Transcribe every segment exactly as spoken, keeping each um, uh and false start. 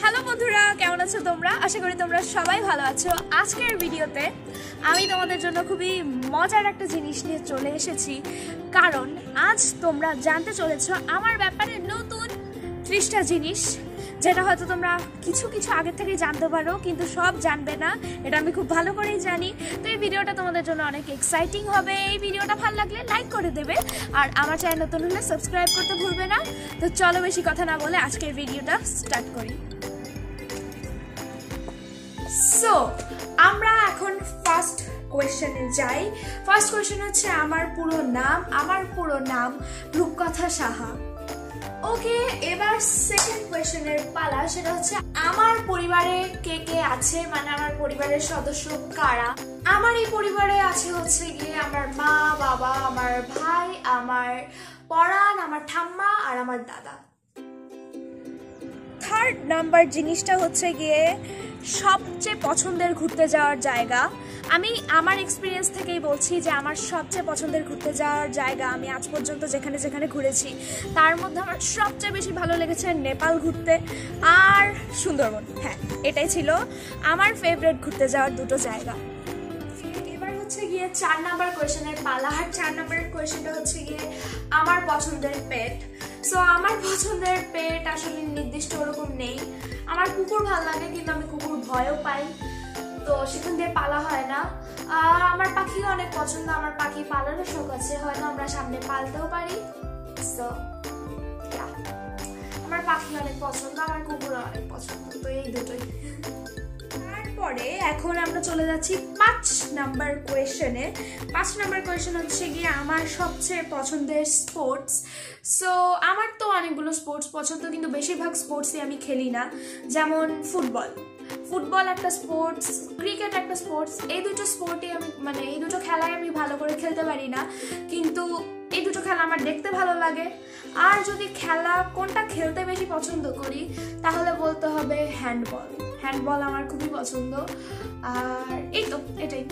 Hello বন্ধুরা, কেমন আছো তোমরা? আশা করি তোমরা সবাই ভালো আছো। আজকের ভিডিওতে আমি তোমাদের জন্য খুবই মজার একটা জিনিস নিয়ে চলে এসেছি, কারণ আজ তোমরা জানতে চলেছো আমার ব্যাপারে নতুন ত্রিশটা জিনিস, যেটা হয়তো তোমরা কিছু কিছু আগে থেকেই জানতে পারো, কিন্তু সব জানবে না, এটা আমি খুব ভালো করেই জানি। তো এই ভিডিওটা তোমাদের জন্য অনেক এক্সাইটিং হবে। এই ভিডিওটা ভালো লাগলে লাইক করে দেবে, আর আমার চ্যানেল নতুন হলে সাবস্ক্রাইব করতে ভুলবে না। তো চলো বেশি কথা না বলে আজকের ভিডিওটা স্টার্ট করি। সো আমরা এখন ফার্স্ট কোয়েশ্চেনে যাই। ফার্স্ট কোয়েশ্চেন হচ্ছে আমার পুরো নাম। আমার পুরো নাম রূপকথা সাহা। ওকে, এবার সেকেন্ড কোয়েশ্চেনের পালা, সেটা হচ্ছে আমার পরিবারে কে কে আছে, মানে আমার পরিবারের সদস্য কারা। আমার এই পরিবারে আছে হচ্ছে গিয়ে আমার মা, বাবা, আমার ভাই, আমার পরাণ, আমার ঠাম্মা আর আমার দাদা। থার্ড নাম্বার জিনিসটা হচ্ছে গিয়ে সবচেয়ে পছন্দের ঘুরতে যাওয়ার জায়গা। আমি আমার এক্সপিরিয়েন্স থেকেই বলছি যে আমার সবচেয়ে পছন্দের ঘুরতে যাওয়ার জায়গা, আমি আজ পর্যন্ত যেখানে যেখানে ঘুরেছি তার মধ্যে আমার সবচেয়ে বেশি ভালো লেগেছে নেপাল ঘুরতে আর সুন্দরবন। হ্যাঁ, এটাই ছিল আমার ফেভারিট ঘুরতে যাওয়ার দুটো জায়গা। এবার হচ্ছে গিয়ে চার নাম্বার কোয়েশ্চেনের পালা। আর চার নাম্বারের কোয়েশ্চেনটা হচ্ছে গিয়ে আমার পছন্দের পেট। সো আমার পছন্দের পেট আসলে নির্দিষ্ট ওরকম নেই। আমার কুকুর ভালো লাগে, কিন্তু আমি কুকুর ভয়ও পাই, তো সেখান দিয়ে পালা হয় না। আর আমার পাখিও অনেক পছন্দ, আমার পাখি পালানোর শখ আছে, হয়তো আমরা সামনে পালতেও পারি। সো আমার পাখি অনেক পছন্দ, আমার কুকুরও অনেক পছন্দ, তো এই দুটোই। তারপরে এখন আমরা চলে যাচ্ছি পাঁচ নাম্বার কোয়েশ্চেনে। পাঁচ নাম্বার কোয়েশ্চেন হচ্ছে গিয়ে আমার সবচেয়ে পছন্দের স্পোর্টস। সো আমার তো অনেকগুলো স্পোর্টস পছন্দ, কিন্তু বেশিরভাগ স্পোর্টসই আমি খেলি না। যেমন ফুটবল ফুটবল একটা স্পোর্টস, ক্রিকেট একটা স্পোর্টস। এই দুটো স্পোর্টই আমি মানে এই দুটো খেলায় আমি ভালো করে খেলতে পারি না, কিন্তু এই দুটো খেলা আমার দেখতে ভালো লাগে। আর যদি খেলা কোনটা খেলতে বেশি পছন্দ করি, তাহলে বলতে হবে হ্যান্ডবল। হ্যান্ডবল আমার খুবই পছন্দ। আর এই তো এটাই।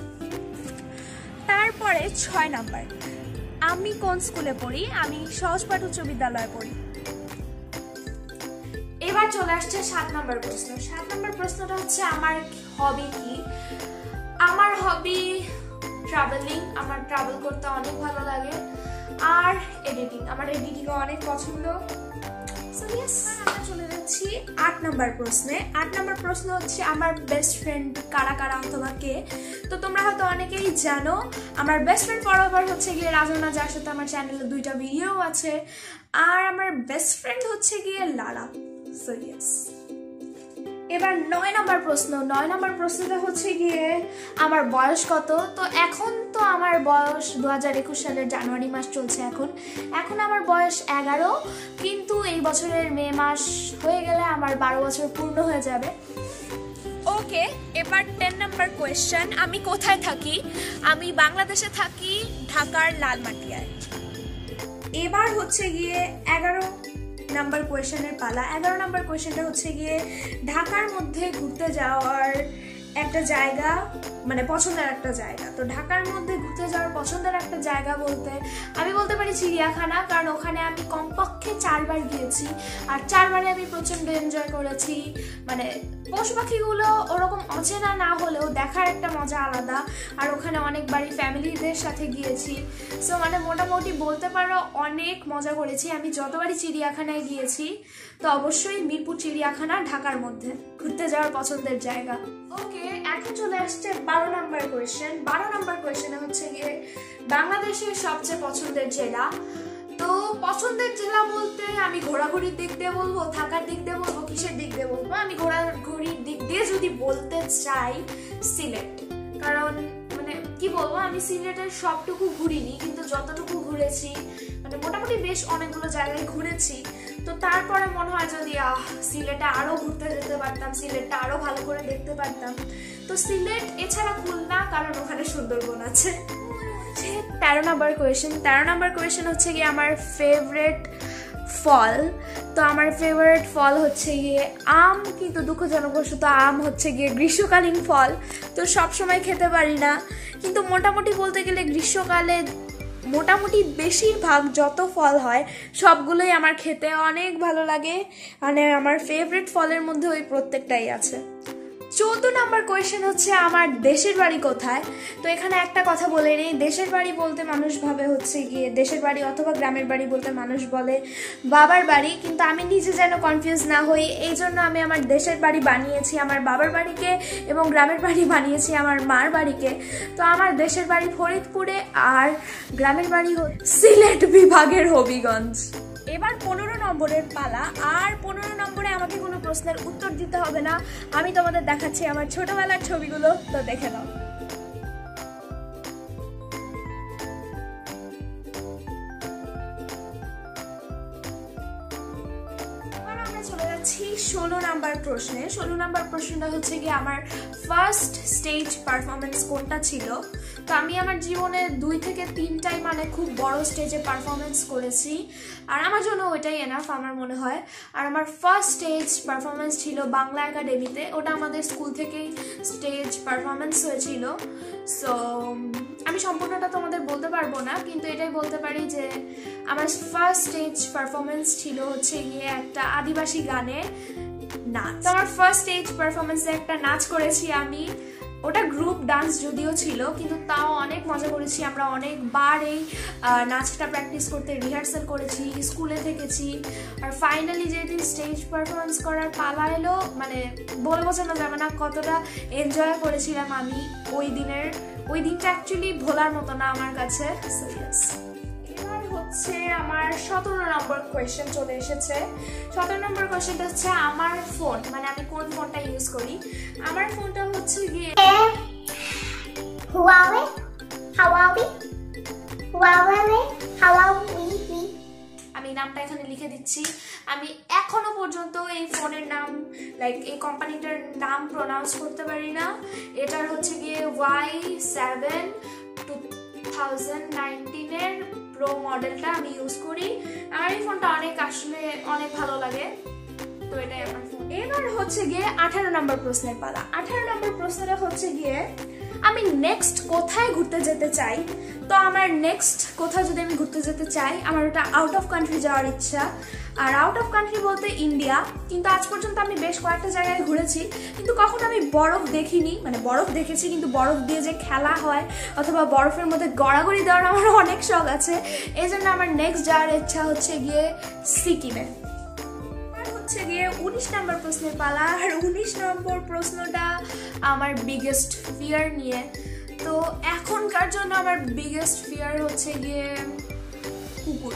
তারপরে ছয় নাম্বার, আমি কোন স্কুলে পড়ি? আমি সহজপাঠ উচ্চ বিদ্যালয়ে পড়ি। এবার চলে আসছে সাত নাম্বার প্রশ্ন। সাত নাম্বার প্রশ্নটা হচ্ছে আমার হবি কি? আমার হবি ট্রাভেলিং। আমার ট্রাভেল করতে অনেক ভালো লাগে। আর এডিটিং, আমার এডিটিংও অনেক পছন্দ। সো ইয়েস, আমরা চলে যাচ্ছি আট নাম্বার প্রশ্নে। আট নাম্বার প্রশ্ন হচ্ছে আমার বেস্ট ফ্রেন্ড কারা কারা অথবা কে। তো তোমরা হয়তো অনেকেই জানো আমার বেস্ট ফ্রেন্ড ফরএভার হচ্ছে গিয়ে রাজনা, যার সাথে আমার চ্যানেলে দুইটা ভিডিও আছে। আর আমার বেস্ট ফ্রেন্ড হচ্ছে গিয়ে লারা। সো ইয়েস, এবার নয় নাম্বার প্রশ্ন। নয় নাম্বার প্রশ্নটা হচ্ছে গিয়ে আমার বয়স কত। তো এখন তো আমার বয়স দু হাজার একুশ সালের জানুয়ারি মাস চলছে। এখন এখন আমার বয়স এগারো, কিন্তু এই বছরের মে মাস হয়ে গেলে আমার বারো বছর পূর্ণ হয়ে যাবে। ওকে, এবার টেন নাম্বার কোয়েশ্চেন, আমি কোথায় থাকি? আমি বাংলাদেশে থাকি, ঢাকার লালমাটিয়ায়। এবার হচ্ছে গিয়ে এগারো নাম্বার কোয়েশ্চেনের পালা। এগারো নাম্বার কোয়েশ্চেনটা হচ্ছে গিয়ে ঢাকার মধ্যে ঘুরতে যাওয়ার একটা জায়গা, মানে পছন্দের একটা জায়গা। তো ঢাকার মধ্যে ঘুরতে যাওয়ার পছন্দের একটা জায়গা বলতে আমি বলতে পারি চিড়িয়াখানা, কারণ ওখানে আমি কমপক্ষে চারবার গিয়েছি, আর চারবারে আমি প্রচণ্ড এনজয় করেছি। মানে পশু পাখিগুলো ওরকম অচেনা না হলেও দেখার একটা মজা আলাদা। আর ওখানে অনেকবারই ফ্যামিলিদের সাথে গিয়েছি। সো মানে মোটামুটি বলতে পারো অনেক মজা করেছি। আমি যতবারই চিড়িয়াখানায় গিয়েছি, তো অবশ্যই মিরপুর চিড়িয়াখানা ঢাকার মধ্যে ঘুরতে যাওয়ার পছন্দের জায়গা। ওকে, এখন চলে আসছে বারো নাম্বার কোয়েশ্চেন। বারো নাম্বার কোয়েশ্চেনে হচ্ছে গিয়ে বাংলাদেশের সবচেয়ে পছন্দের জেলা। তো পছন্দের জেলা বলতে আমি ঘোরাঘুরির দিক দিয়ে বলবো, থাকার দিক দিয়ে বলবো, কিসের দিক দিয়ে বলবো? আমি ঘোরাঘুরির দিক দিয়ে যদি বলতে চাই, সিলেট। কারণ মানে কি বলবো, আমি সিলেটের সবটুকু ঘুরিনি, কিন্তু যতটুকু ঘুরেছি মানে মোটামুটি বেশ অনেকগুলো জায়গায় ঘুরেছি। তো তারপরে মনে হয় যদি আহ সিলেটে আরো ঘুরতে যেতে পারতাম, সিলেটটা আরো ভালো করে দেখতে পারতাম। তো সিলেট, এছাড়া খুলনা, কারণ ওখানে সুন্দরবন আছে। তেরো নাম্বার কোয়েশ্চেন। তেরো নাম্বার কোয়েশ্চেন হচ্ছে গিয়ে আমার ফেভারেট ফল। তো আমার ফেভারিট ফল হচ্ছে গিয়ে আম, কিন্তু দুঃখজনকবশত আম হচ্ছে গিয়ে গ্রীষ্মকালীন ফল, তো সব সময় খেতে পারি না। কিন্তু মোটামুটি বলতে গেলে গ্রীষ্মকালে মোটামুটি বেশিরভাগ যত ফল হয় সবগুলোই আমার খেতে অনেক ভালো লাগে, মানে আমার ফেভারিট ফলের মধ্যে ওই প্রত্যেকটাই আছে। চৌদ্দ নাম্বার কোয়েশ্চেন হচ্ছে আমার দেশের বাড়ি কোথায়। তো এখানে একটা কথা বলে নেই, দেশের বাড়ি বলতে মানুষ ভাবে হচ্ছে গিয়ে দেশের বাড়ি অথবা গ্রামের বাড়ি বলতে মানুষ বলে বাবার বাড়ি, কিন্তু আমি নিজে যেন কনফিউজ না হই এই জন্য আমি আমার দেশের বাড়ি বানিয়েছি আমার বাবার বাড়িকে এবং গ্রামের বাড়ি বানিয়েছি আমার মার বাড়িকে। তো আমার দেশের বাড়ি ফরিদপুরে আর গ্রামের বাড়ি সিলেট বিভাগের হবিগঞ্জ। এবার পনেরো নম্বরের পালা, আর পনেরো নম্বরে আমাকে কোনো প্রশ্নের উত্তর দিতে হবে না, আমি তোমাদের দেখাচ্ছি আমার ছোটবেলার ছবিগুলো, তো দেখে নাও। চলে যাচ্ছি ষোলো নাম্বার প্রশ্নে। ষোলো নাম্বার প্রশ্নটা হচ্ছে কি আমার ফার্স্ট স্টেজ পারফরমেন্স কোনটা ছিল। তো আমি আমার জীবনে দুই থেকে তিনটাই মানে খুব বড় স্টেজে পারফরমেন্স করেছি, আর আমার জন্য ওইটাই এনাফ আমার মনে হয়। আর আমার ফার্স্ট স্টেজ পারফরমেন্স ছিল বাংলা একাডেমিতে, ওটা আমাদের স্কুল থেকেই স্টেজ পারফরমেন্স হয়েছিল। সো আমি সম্পূর্ণটা তোমাদের বলতে পারবো না, কিন্তু এটাই বলতে পারি যে আমার ফার্স্ট স্টেজ পারফরমেন্স ছিল হচ্ছে গিয়ে একটা আদিবাসী গানে নাচ। তো আমার ফার্স্ট স্টেজ পারফরমেন্সে একটা নাচ করেছি আমি, ওটা গ্রুপ ডান্স যদিও ছিল কিন্তু তাও অনেক মজা করেছি আমরা, অনেকবার এই নাচটা প্র্যাকটিস করতে রিহার্সাল করেছি, স্কুলে থেকেছি। আর ফাইনালি যেদিন স্টেজ পারফরমেন্স করার পালা এলো, মানে বলে বোঝানো যাবে না কতটা এনজয় করেছিলাম আমি ওই দিনের, ওই দিনটা অ্যাকচুয়ালি ভোলার মতো না আমার কাছে। সো ইয়েস, এবার হচ্ছে আমার সতেরো নম্বর কোয়েশ্চেন চলে এসেছে। সতেরো নম্বর কোয়েশ্চেনটা হচ্ছে আমার ফোন, মানে আমি কোন ফোনটা ইউজ করি। আমার ফোনটা হচ্ছে গিয়ে Huawei, Huawei, Huawei, Huawei। আমি নামটা এখানে লিখে দিচ্ছি। আমি এখনো পর্যন্ত এই ফোনের নাম লাইক এই কোম্পানিটার নাম প্রোনাউন্স করতে পারি না। এটার হচ্ছে গিয়ে ওয়াই সেভেন টু থাউজেন্ড নাইনটিনের প্রো মডেলটা আমি ইউজ করি। আমার এই ফোনটা অনেক আসলে অনেক ভালো লাগে, তো এটাই আমার ফোন। এবার হচ্ছে গিয়ে আঠারো নম্বর প্রশ্নের পালা। আঠারো নম্বর প্রশ্নটা হচ্ছে গিয়ে আমি নেক্সট কোথায় ঘুরতে যেতে চাই। তো আমার নেক্সট কোথাও যদি আমি ঘুরতে যেতে চাই, আমার ওটা আউট অফ কান্ট্রি যাওয়ার ইচ্ছা। আর আউট অফ কান্ট্রি বলতে ইন্ডিয়া, কিন্তু আজ পর্যন্ত আমি বেশ কয়েকটা জায়গায় ঘুরেছি কিন্তু কখনো আমি বরফ দেখিনি, মানে বরফ দেখেছি কিন্তু বরফ দিয়ে যে খেলা হয় অথবা বরফের মধ্যে গড়াগড়ি দেওয়ার আমার অনেক শখ আছে। এই জন্য আমার নেক্সট যাওয়ার ইচ্ছা হচ্ছে গিয়ে সিকিমে। হচ্ছে গিয়ে উনিশ নম্বর প্রশ্নের পালা। আর উনিশ নম্বর প্রশ্নটা আমার বিগেস্ট ফিয়ার নিয়ে। তো এখনকার জন্য আমার বিগেস্ট ফিয়ার হচ্ছে গিয়ে কুকুর।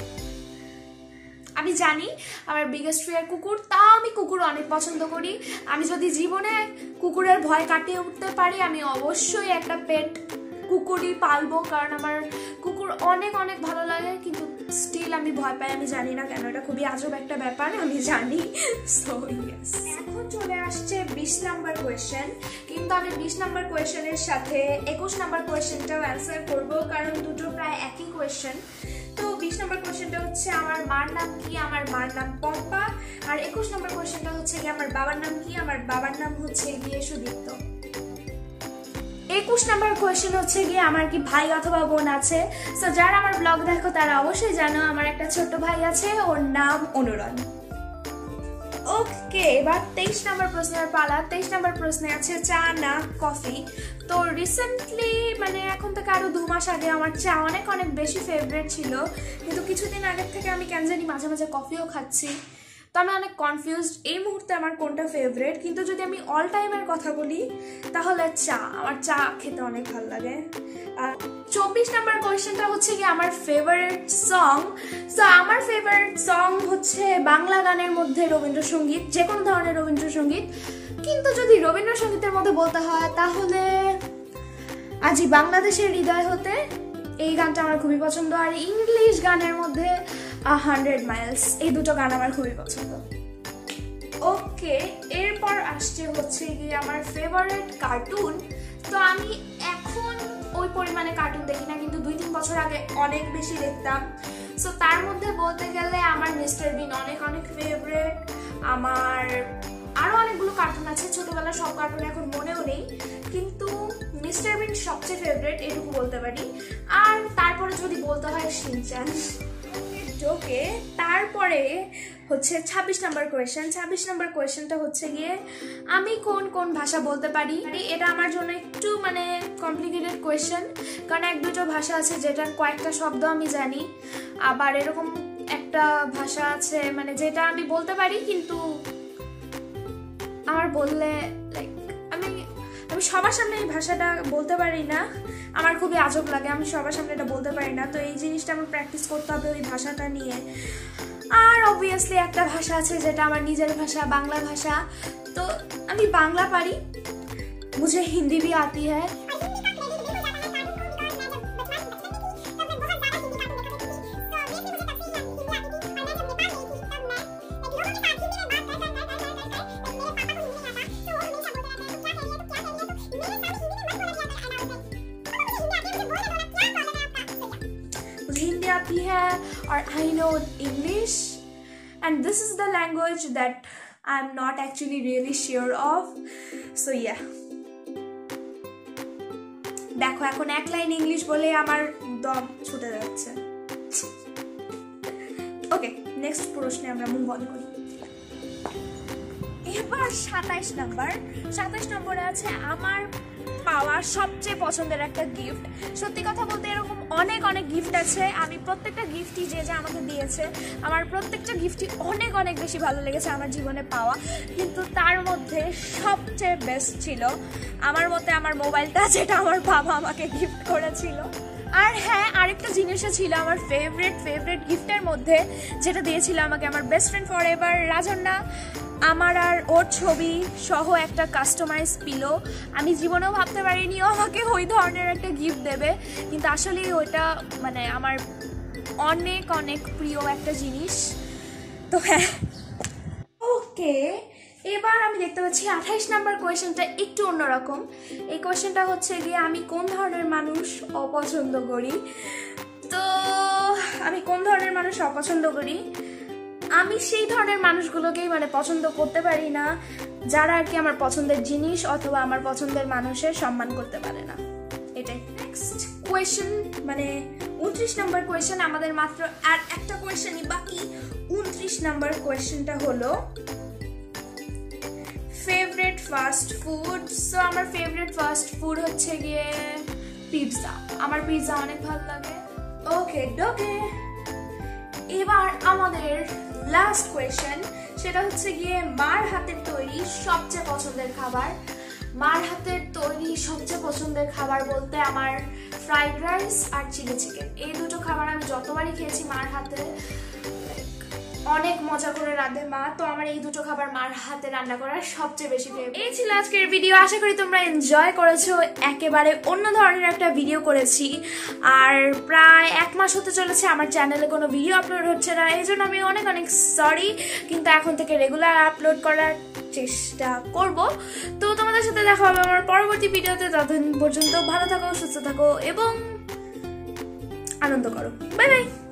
আমি জানি আমার বিগেস্ট ফিয়ার কুকুর, তা আমি কুকুর অনেক পছন্দ করি। আমি যদি জীবনে কুকুরের ভয় কাটিয়ে উঠতে পারি আমি অবশ্যই একটা পেট কুকুরই পালবো, কারণ আমার কুকুর অনেক অনেক ভালো লাগে, কিন্তু স্টিল আমি ভয় পাই। আমি জানি না কেন, এটা খুবই আজব একটা ব্যাপার, আমি জানি। সো ইয়েস, এখন চলে আসছে বিশ নাম্বার কোয়েশ্চেন, কিন্তু আমি বিশ নাম্বার কোয়েশ্চেনের সাথে একুশ নাম্বার কোয়েশ্চেনটাও অ্যান্সার করবো, কারণ দুটো প্রায় একই কোয়েশ্চেন। তো বিশ নম্বর কোয়েশ্চেনটা হচ্ছে আমার মার নাম কি, আমার মার নাম পম্পা। আর একুশ নম্বর কোয়েশ্চেনটা হচ্ছে গিয়ে আমার বাবার নাম কি, আমার বাবার নাম হচ্ছে গিয়ে সুদীপ্ত। একুশ নাম্বার কোয়েশ্চেন হচ্ছে গিয়ে আমার কি ভাই অথবা বোন আছে। সো যারা আমার ব্লগ দেখো তারা অবশ্যই জানো আমার একটা ছোট্ট ভাই আছে, ওর নাম অনুরণ। ওকে, এবার তেইশ নম্বর প্রশ্নের পালা। তেইশ নম্বর প্রশ্নে আছে চা না কফি। তো রিসেন্টলি মানে এখন থেকে আরো দু মাস আগে আমার চা অনেক অনেক বেশি ফেভারিট ছিল, কিন্তু কিছুদিন আগের থেকে আমি কেন জানি মাঝে মাঝে কফিও খাচ্ছি। তো আমি অনেক কনফিউজড এই মুহূর্তে আমার কোনটা ফেভারিট, কিন্তু যদি আমি অল টাইমের কথা বলি তাহলে চা, আমার চা খেতে অনেক ভালো লাগে। আর চব্বিশ নাম্বার কোয়েশ্চেনটা হচ্ছে কি আমার ফেভারিট সং। সো আমার ফেভারিট সং হচ্ছে বাংলা গানের মধ্যে রবীন্দ্রসঙ্গীত, যে কোনো ধরনের রবীন্দ্রসঙ্গীত। কিন্তু যদি রবীন্দ্রসঙ্গীতের মধ্যে বলতে হয় তাহলে আজি বাংলাদেশের হৃদয় হতে, এই গানটা আমার খুবই পছন্দ। আর ইংলিশ গানের মধ্যে আ হান্ড্রেড মাইলস, এই দুটো গান আমার খুবই পছন্দ। ওকে, এরপর আসছে হচ্ছে গিয়ে আমার ফেভারিট কার্টুন। তো আমি এখন ওই পরিমাণে কার্টুন দেখি না, কিন্তু দুই তিন বছর আগে অনেক বেশি দেখতাম। সো তার মধ্যে বলতে গেলে আমার মিস্টার বিন অনেক অনেক ফেভারিট। আমার আরও অনেকগুলো কার্টুন আছে, ছোটবেলার সব কার্টুন এখন মনেও নেই, কিন্তু মিস্টার বিন সবচেয়ে ফেভারিট এটুকু বলতে পারি। আর তারপরে যদি বলতে হয় শিনচ্যান। ওকে, তারপরে হচ্ছে ছাব্বিশ নম্বর কোয়েশ্চেন। ছাব্বিশ নম্বর কোয়েশ্চেনটা হচ্ছে গিয়ে আমি কোন কোন ভাষা বলতে পারি। এটা আমার জন্য একটু মানে কমপ্লিকেটেড কোয়েশ্চেন, কারণ এক দুটো ভাষা আছে যেটার কয়েকটা শব্দ আমি জানি, আবার এরকম একটা ভাষা আছে মানে যেটা আমি বলতে পারি কিন্তু আমার বললে লাইক আমি আমি সবার সামনে এই ভাষাটা বলতে পারি না, আমার খুবই আজব লাগে, আমি সবার সামনে এটা বলতে পারি না। তো এই জিনিসটা আমার প্র্যাকটিস করতে হবে ওই ভাষাটা নিয়ে। আর অবভিয়াসলি একটা ভাষা আছে যেটা আমার নিজের ভাষা, বাংলা ভাষা। তো আমি বাংলা পারি, মুঝে হিন্দি ভি আতি হ্যায়। हिंदी आती है और I know English and this is the language that I'm not actually really sure of, so yeah. দেখো এখন এক লাইন ইংলিশ বলে আমার দম ছুটে যাচ্ছে। ওকে, নেক্সট প্রশ্নে আমরা মুভ অন করি। এবার সাতাইশ নম্বর। সাতাইশ নম্বরে আছে আমার পাওয়া সবচেয়ে পছন্দের একটা গিফট। সত্যি কথা বলতে এরকম অনেক অনেক গিফট আছে, আমি প্রত্যেকটা গিফটই যে যে আমাকে দিয়েছে আমার প্রত্যেকটা গিফটই অনেক অনেক বেশি ভালো লেগেছে আমার জীবনে পাওয়া, কিন্তু তার মধ্যে সবচেয়ে বেস্ট ছিল আমার মতে আমার মোবাইলটা, যেটা আমার বাবা আমাকে গিফট করেছিল। আর হ্যাঁ, আরেকটা জিনিসও ছিল আমার ফেভারিট ফেভারিট গিফটের মধ্যে, যেটা দিয়েছিল আমাকে আমার best friend forever Rajanna, আমার আর ওর ছবি সহ একটা কাস্টমাইজ পিলো। আমি জীবনেও ভাবতে পারিনি ও আমাকে ওই ধরনের একটা গিফট দেবে, কিন্তু আসলে ওইটা মানে আমার অনেক অনেক প্রিয় একটা জিনিস। তো হ্যাঁ, ওকে, এবার আমি দেখতে পাচ্ছি আঠাইশ নাম্বার কোয়েশ্চেনটা একটু অন্যরকম। এই কোয়েশ্চেনটা হচ্ছে গিয়ে আমি কোন ধরনের মানুষ অপছন্দ করি। তো আমি কোন ধরনের মানুষ অপছন্দ করি, আমি সেই ধরনের মানুষগুলোকেই মানে পছন্দ করতে পারি না যারা আর কি আমার পছন্দের জিনিস অথবা আমার পছন্দের মানুষের সম্মান করতে পারে না, এটাই। নেক্সট কোয়েশ্চেন মানে উনত্রিশ নম্বর কোয়েশ্চেন, আমাদের মাত্র আর একটা কোয়েশ্চেনই বাকি। উনত্রিশ নম্বর কোয়েশ্চেনটা হলো ফেভারিট ফাস্ট ফুড। সো আমার ফেভারিট ফাস্ট ফুড হচ্ছে গিয়ে পিৎজা, আমার পিৎজা অনেক ভালো লাগে। ওকে ডোকে, এবার আমাদের লাস্ট কোয়েশ্চেন, সেটা হচ্ছে গিয়ে মার হাতের তৈরি সবচেয়ে পছন্দের খাবার। মার হাতের তৈরি সবচেয়ে পছন্দের খাবার বলতে আমার ফ্রাইড রাইস আর চিলি চিকেন, এই দুটো খাবার আমি যতবারই খেয়েছি মার হাতে, অনেক মজা করে রাঁধে মা, তো আমার এই দুটো খাবার মার হাতে রান্না করার সবচেয়ে বেশি ফেভারিট। এই ছিল আজকের ভিডিও, আশা করি তোমরা এনজয় করেছো। একেবারে অন্য ধরনের একটা ভিডিও করেছি, আর প্রায় এক মাস হতে চলেছে আমার চ্যানেলে কোনো ভিডিও আপলোড হচ্ছে না, এই জন্য আমি অনেক অনেক সরি, কিন্তু এখন থেকে রেগুলার আপলোড করার চেষ্টা করব। তো তোমাদের সাথে দেখা হবে আমার পরবর্তী ভিডিওতে, ততদিন পর্যন্ত ভালো থাকো, সুস্থ থাকো এবং আনন্দ করো। Bye by.